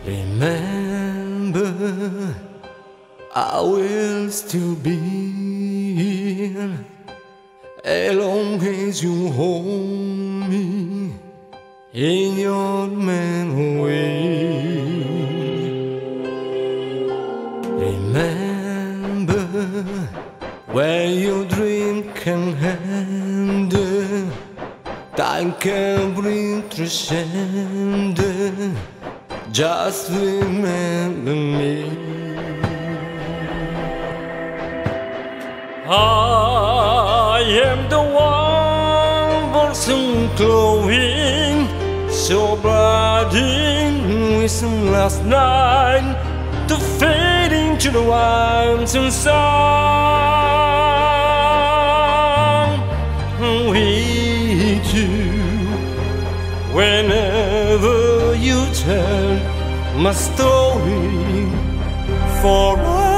Remember, I will still be here as long as you hold me in your memory. Remember, where your dream can handle, time can bring transcendence. Just remember me. I am the one person glowing, so blinding with some last night, to fade into the warmth and sun. With you, whenever you tell my story, for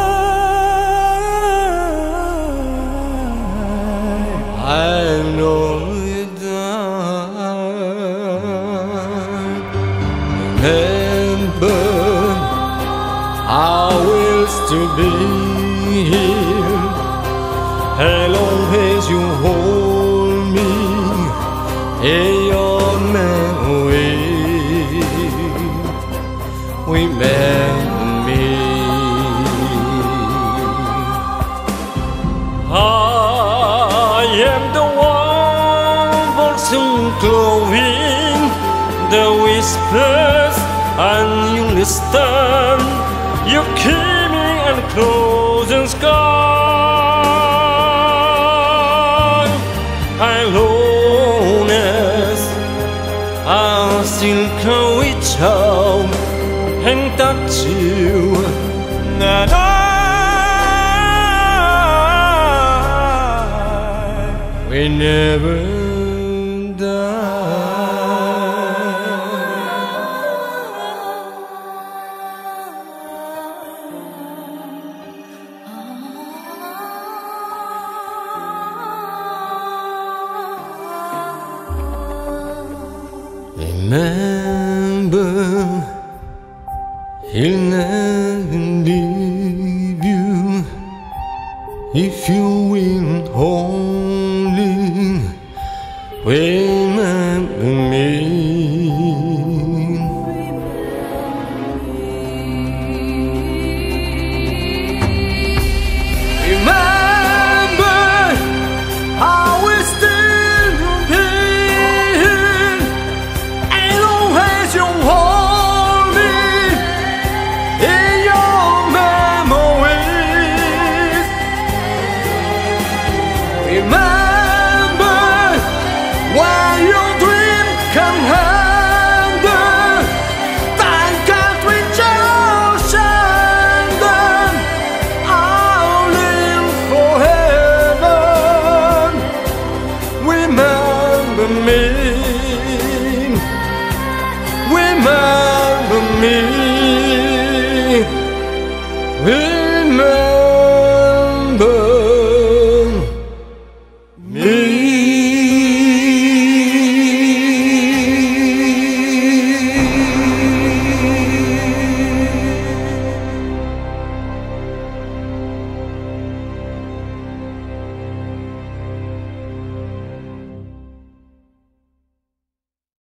I know it done. Remember, I will still be here as long as you hold me in your memory. Remember me. I am the one person glowing, the whispers and you understand. You're keeping and closing sky. I loneliness, I still can reach out and touch you, and I will never die. Remember, he'll never leave you if you will only remember me. Remember, I will still be here as long as you hold me in your memories. Remember, where your dream can handle, time can't reach ocean, then I'll live forever. Remember me. Remember me. Remember